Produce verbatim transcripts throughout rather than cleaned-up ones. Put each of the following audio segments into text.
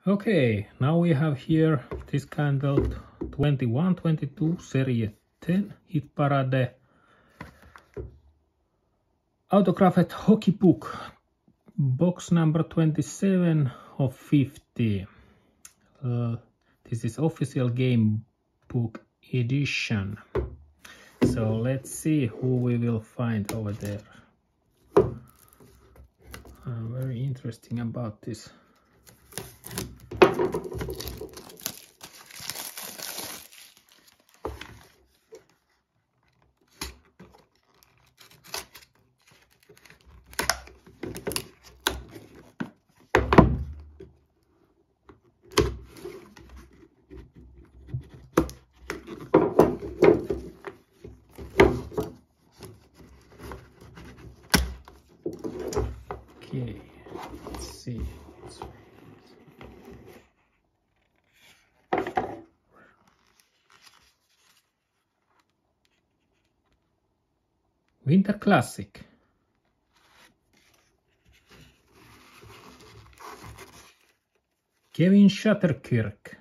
Okay, now we have here this kind of twenty-one twenty-two serie ten hit parade autographed hockey book, box number twenty-seven of fifty. Uh, this is official game book edition. So let's see who we will find over there. Uh, very interesting about this. Okay, let's see. Winter Classic. Kevin Shatterkirk.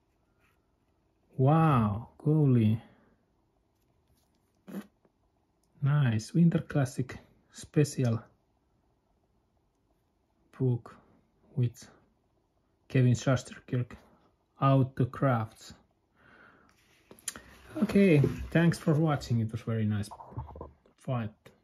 Wow, goalie. Nice. Winter Classic special book with Kevin Shatterkirk autographs. Okay, thanks for watching. It was very nice fight.